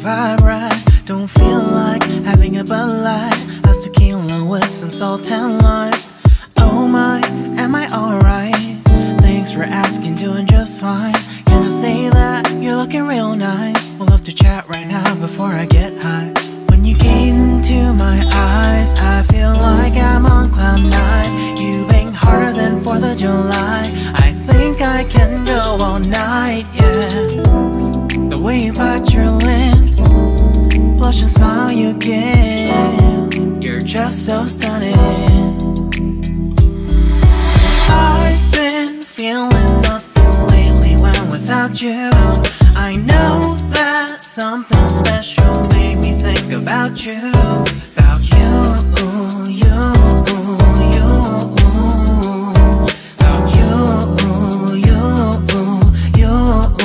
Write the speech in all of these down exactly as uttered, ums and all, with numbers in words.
vibe right. Don't feel like having a Bud Light. How's tequila with some salt and lime? Oh my, am I alright? Thanks for asking, doing just fine. Can I say that you're looking real nice? We'll love to chat right now before I get high. When you gaze into my eyes, I feel like I'm on cloud nine. You bang harder than fourth of July. I think I can go all night, yeah. The way you bite your lips, blush and smile you give, you're just so stunning. I've been feeling nothing lately when without you. I know that something special made me think about you. About you, you, you. About you, you, you.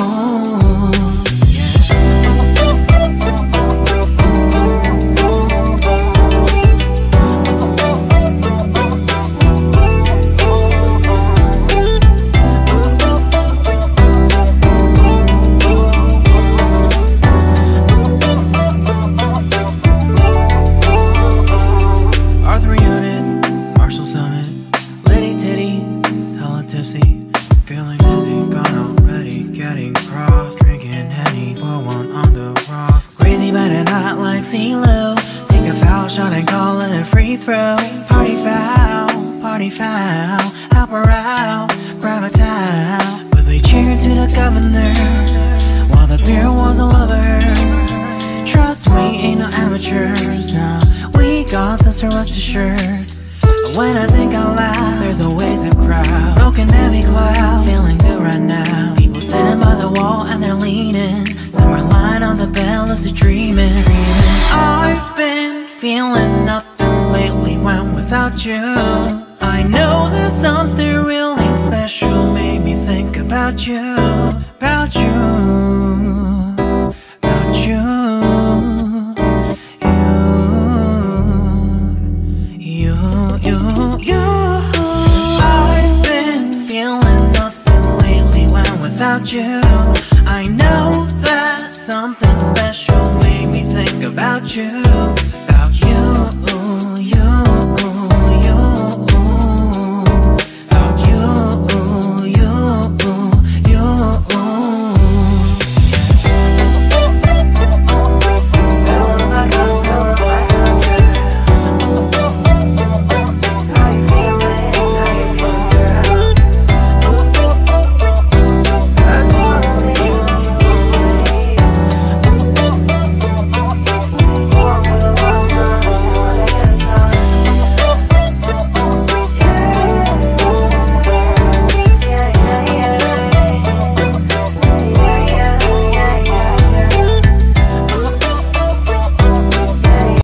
Feeling dizzy, gone already, getting cross, drinking Henny, pour one on the rocks. Crazy but not like CeeLo. Take a foul shot and call it a free throw. Party foul, party foul, help her out, grab a towel. But they cheered to the governor, while the beer was a lover. Trust we ain't no amateurs, nah, we got this, so rest assured. When I think out loud, there's always a crowd, smoking heavy cloud, feeling good right now. People sitting by the wall and they're leaning, some are lying on the bed, lucid dreaming. I've been feeling nothing lately when without you. I know that something really special made me think about you. About you, about you. I've been feeling nothing lately when without you.